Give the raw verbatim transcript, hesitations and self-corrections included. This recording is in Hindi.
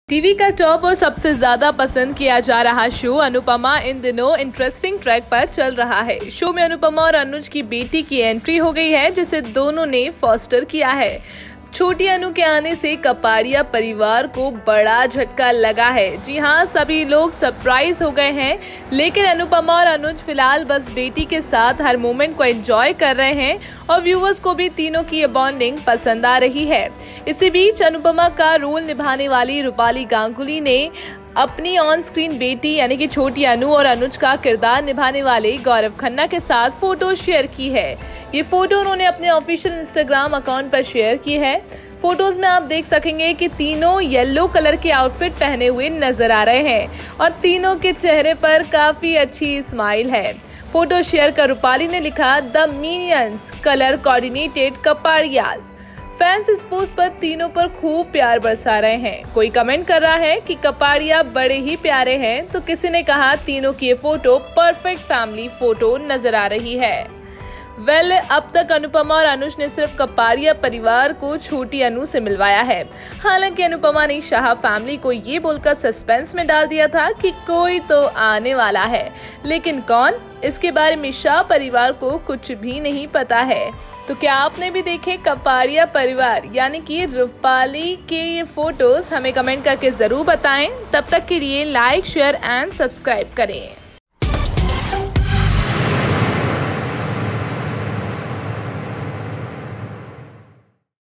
टीवी का टॉप और सबसे ज्यादा पसंद किया जा रहा शो अनुपमा इन दिनों इंटरेस्टिंग ट्रैक पर चल रहा है। शो में अनुपमा और अनुज की बेटी की एंट्री हो गई है, जिसे दोनों ने फॉस्टर किया है। छोटी अनु के आने से कपाड़िया परिवार को बड़ा झटका लगा है। जी हाँ, सभी लोग सरप्राइज हो गए हैं, लेकिन अनुपमा और अनुज फिलहाल बस बेटी के साथ हर मोमेंट को एंजॉय कर रहे हैं और व्यूअर्स को भी तीनों की ये बॉन्डिंग पसंद आ रही है। इसी बीच अनुपमा का रोल निभाने वाली रूपाली गांगुली ने अपनी ऑन स्क्रीन बेटी यानी कि छोटी अनु और अनुज का किरदार निभाने वाले गौरव खन्ना के साथ फोटो शेयर की है। ये फोटो उन्होंने अपने ऑफिशियल इंस्टाग्राम अकाउंट पर शेयर की है। फोटोज में आप देख सकेंगे कि तीनों येलो कलर के आउटफिट पहने हुए नजर आ रहे हैं और तीनों के चेहरे पर काफी अच्छी स्माइल है। फोटो शेयर कर रूपाली ने लिखा, the minions colour coordinated Kapadia. Fans इस पोस्ट पर तीनों पर खूब प्यार बरसा रहे हैं। कोई कमेंट कर रहा है कि कपाड़िया बड़े ही प्यारे हैं, तो किसी ने कहा तीनों की ये फोटो परफेक्ट फैमिली फोटो नजर आ रही है। वेल well, अब तक अनुपमा और अनुज ने सिर्फ कपाड़िया परिवार को छोटी अनु से मिलवाया है। हालांकि अनुपमा ने शाह फैमिली को ये बोलकर सस्पेंस में डाल दिया था कि कोई तो आने वाला है, लेकिन कौन, इसके बारे में शाह परिवार को कुछ भी नहीं पता है। तो क्या आपने भी देखे कपाड़िया परिवार यानी कि रूपाली के ये फोटोज? हमें कमेंट करके जरूर बताएं। तब तक के लिए लाइक, शेयर एंड सब्सक्राइब करें।